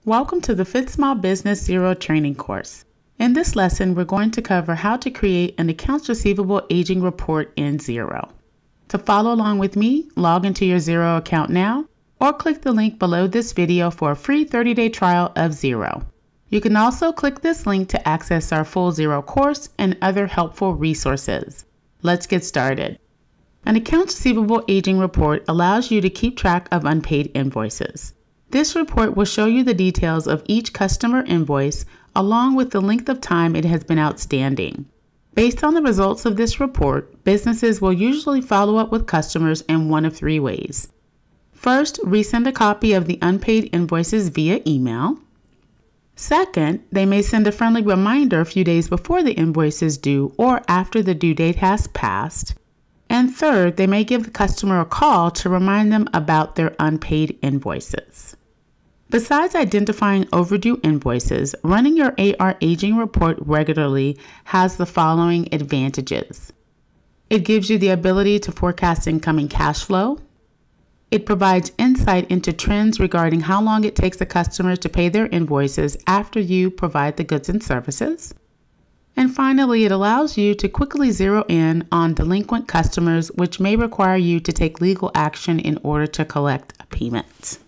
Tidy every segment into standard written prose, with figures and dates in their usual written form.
Welcome to the Fit Small Business Xero training course. In this lesson, we're going to cover how to create an accounts receivable aging report in Xero. To follow along with me, log into your Xero account now or click the link below this video for a free 30-day trial of Xero. You can also click this link to access our full Xero course and other helpful resources. Let's get started. An accounts receivable aging report allows you to keep track of unpaid invoices. This report will show you the details of each customer invoice along with the length of time it has been outstanding. Based on the results of this report, businesses will usually follow up with customers in one of three ways. First, resend a copy of the unpaid invoices via email. Second, they may send a friendly reminder a few days before the invoice is due or after the due date has passed. And third, they may give the customer a call to remind them about their unpaid invoices. Besides identifying overdue invoices, running your AR aging report regularly has the following advantages. It gives you the ability to forecast incoming cash flow. It provides insight into trends regarding how long it takes a customer to pay their invoices after you provide the goods and services. And finally, it allows you to quickly zero in on delinquent customers, which may require you to take legal action in order to collect a payment.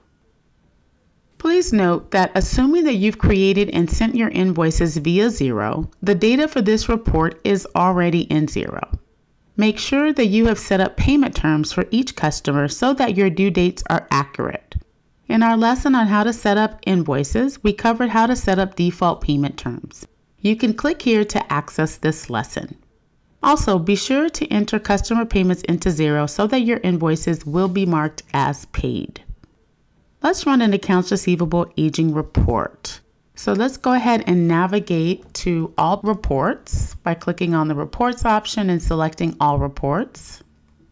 Please note that assuming that you've created and sent your invoices via Xero, the data for this report is already in Xero. Make sure that you have set up payment terms for each customer so that your due dates are accurate. In our lesson on how to set up invoices, we covered how to set up default payment terms. You can click here to access this lesson. Also, be sure to enter customer payments into Xero so that your invoices will be marked as paid. Let's run an accounts receivable aging report. So let's go ahead and navigate to All Reports by clicking on the Reports option and selecting All Reports.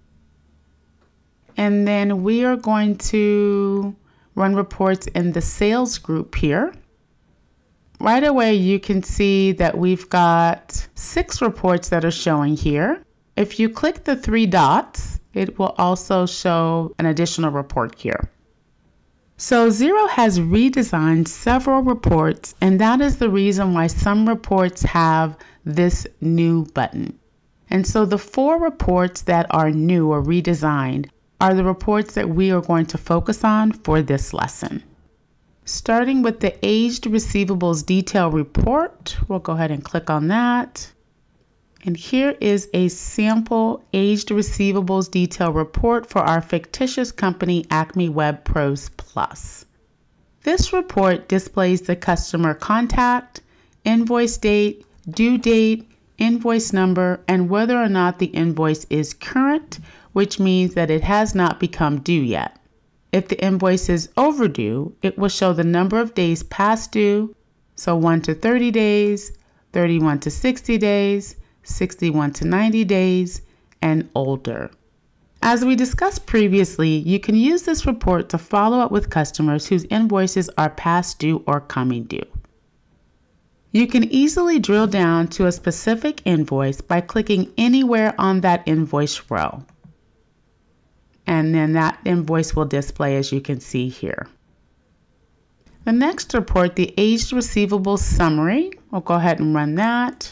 And then we are going to run reports in the Sales group here. Right away, you can see that we've got 6 reports that are showing here. If you click the 3 dots, it will also show an additional report here. So Xero has redesigned several reports, and that is the reason why some reports have this new button. And so the 4 reports that are new or redesigned are the reports that we are going to focus on for this lesson. Starting with the Aged Receivables Detail Report, we'll go ahead and click on that. And here is a sample Aged Receivables Detail Report for our fictitious company, Acme Web Pros Plus. This report displays the customer contact, invoice date, due date, invoice number, and whether or not the invoice is current, which means that it has not become due yet. If the invoice is overdue, it will show the number of days past due, so 1 to 30 days, 31 to 60 days, 61 to 90 days, and older. As we discussed previously, you can use this report to follow up with customers whose invoices are past due or coming due. You can easily drill down to a specific invoice by clicking anywhere on that invoice row. And then that invoice will display as you can see here. The next report, the Aged Receivables Summary, we'll go ahead and run that.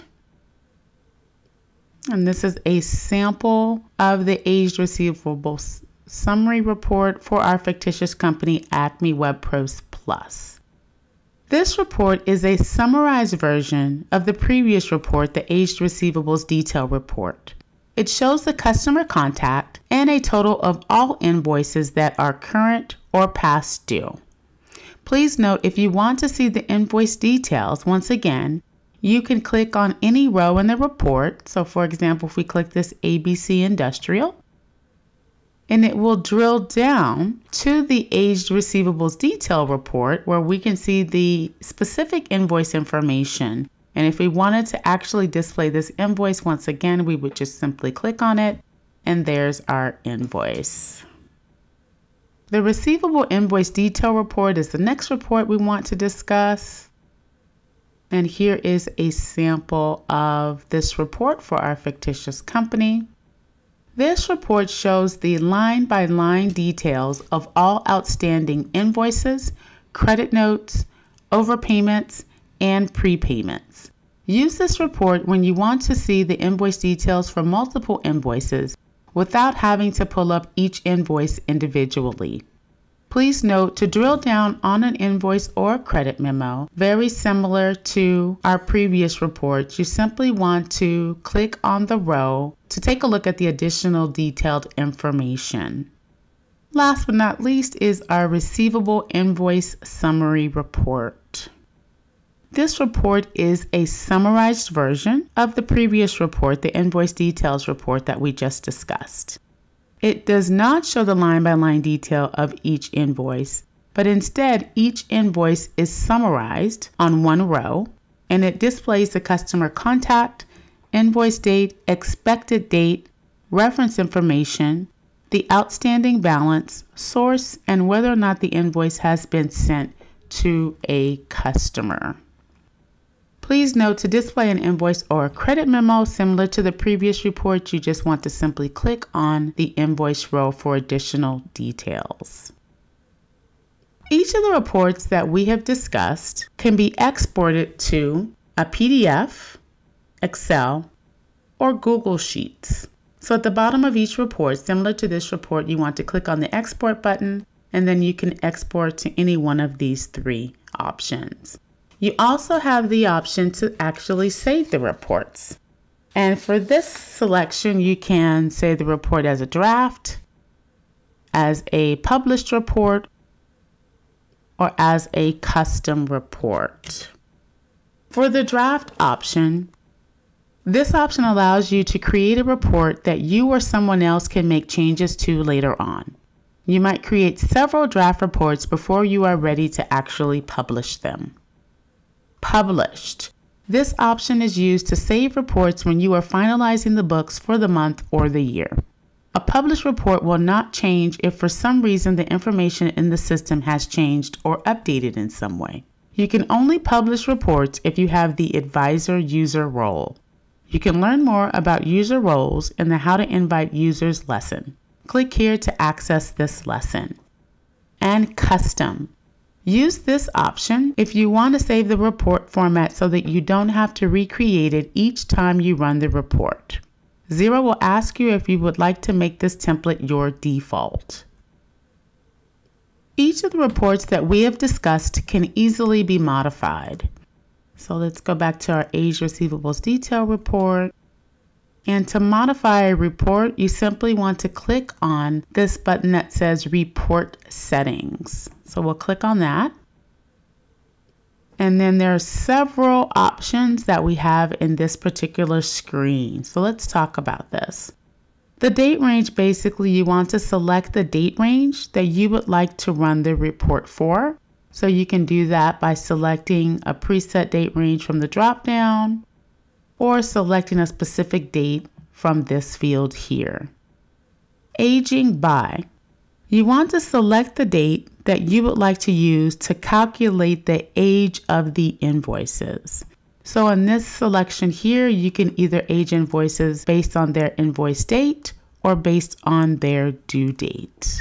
And this is a sample of the Aged Receivables Summary report for our fictitious company, Acme Web Pros Plus. This report is a summarized version of the previous report, the Aged Receivables Detail Report. It shows the customer contact and a total of all invoices that are current or past due. Please note, if you want to see the invoice details, once again, you can click on any row in the report. So for example, if we click this ABC Industrial, and it will drill down to the Aged Receivables Detail Report where we can see the specific invoice information. And if we wanted to actually display this invoice, once again, we would just simply click on it, and there's our invoice. The Receivable Invoice Detail Report is the next report we want to discuss. And here is a sample of this report for our fictitious company. This report shows the line-by-line details of all outstanding invoices, credit notes, overpayments, and prepayments. Use this report when you want to see the invoice details for multiple invoices without having to pull up each invoice individually. Please note, to drill down on an invoice or credit memo, very similar to our previous reports, you simply want to click on the row to take a look at the additional detailed information. Last but not least is our Receivable Invoice Summary Report. This report is a summarized version of the previous report, the Invoice Details report that we just discussed. It does not show the line-by-line detail of each invoice, but instead each invoice is summarized on one row, and it displays the customer contact, invoice date, expected date, reference information, the outstanding balance, source, and whether or not the invoice has been sent to a customer. Please note, to display an invoice or a credit memo similar to the previous report, you just want to simply click on the invoice row for additional details. Each of the reports that we have discussed can be exported to a PDF, Excel, or Google Sheets. So at the bottom of each report, similar to this report, you want to click on the export button, and then you can export to any one of these three options. You also have the option to actually save the reports. And for this selection, you can save the report as a draft, as a published report, or as a custom report. For the draft option, this option allows you to create a report that you or someone else can make changes to later on. You might create several draft reports before you are ready to actually publish them. Published. This option is used to save reports when you are finalizing the books for the month or the year. A published report will not change if for some reason the information in the system has changed or updated in some way. You can only publish reports if you have the advisor user role. You can learn more about user roles in the How to Invite Users lesson. Click here to access this lesson. And custom. Use this option if you want to save the report format so that you don't have to recreate it each time you run the report. Xero will ask you if you would like to make this template your default. Each of the reports that we have discussed can easily be modified. So let's go back to our Age Receivables Detail report. And to modify a report, you simply want to click on this button that says Report Settings. So we'll click on that. And then there are several options that we have in this particular screen. So let's talk about this. The date range, basically you want to select the date range that you would like to run the report for. So you can do that by selecting a preset date range from the drop-down, or selecting a specific date from this field here. Aging by. You want to select the date that you would like to use to calculate the age of the invoices. So in this selection here, you can either age invoices based on their invoice date or based on their due date.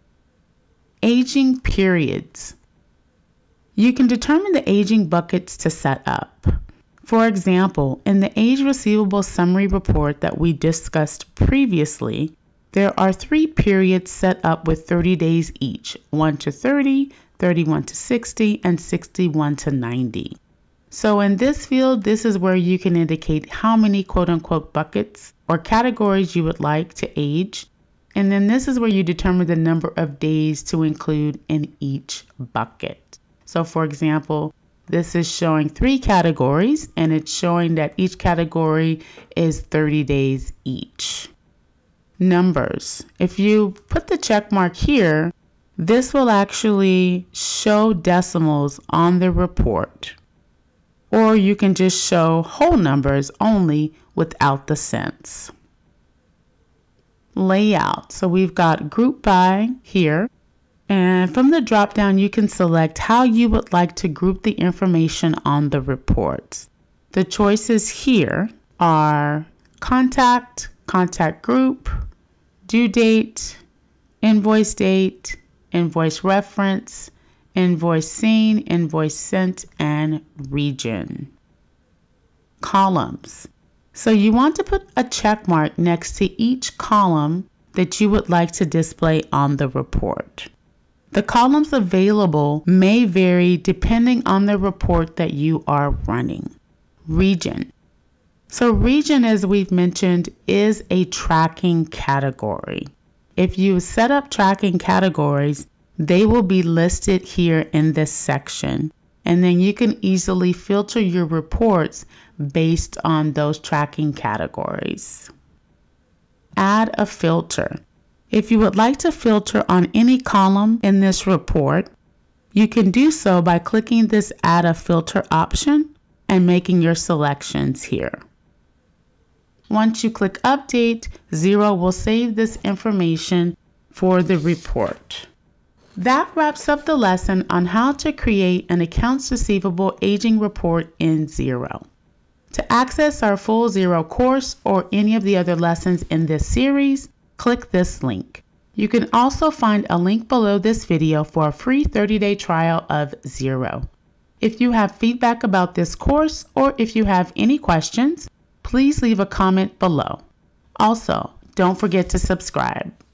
Aging periods. You can determine the aging buckets to set up. For example, in the Age Receivable Summary Report that we discussed previously, there are 3 periods set up with 30 days each, 1 to 30, 31 to 60, and 61 to 90. So in this field, this is where you can indicate how many quote-unquote buckets or categories you would like to age. And then this is where you determine the number of days to include in each bucket. So for example, this is showing 3 categories, and it's showing that each category is 30 days each. Numbers. If you put the check mark here, this will actually show decimals on the report. Or you can just show whole numbers only without the cents. Layout. So we've got group by here. And from the drop down, you can select how you would like to group the information on the reports. The choices here are contact, contact group, due date, invoice reference, invoice seen, invoice sent, and region. Columns. So you want to put a check mark next to each column that you would like to display on the report. The columns available may vary depending on the report that you are running. Region. So region, as we've mentioned, is a tracking category. If you set up tracking categories, they will be listed here in this section, and then you can easily filter your reports based on those tracking categories. Add a filter. If you would like to filter on any column in this report, you can do so by clicking this Add a Filter option and making your selections here. Once you click Update, Xero will save this information for the report. That wraps up the lesson on how to create an accounts receivable aging report in Xero. To access our full Xero course or any of the other lessons in this series, click this link. You can also find a link below this video for a free 30-day trial of Xero. If you have feedback about this course or if you have any questions, please leave a comment below. Also, don't forget to subscribe.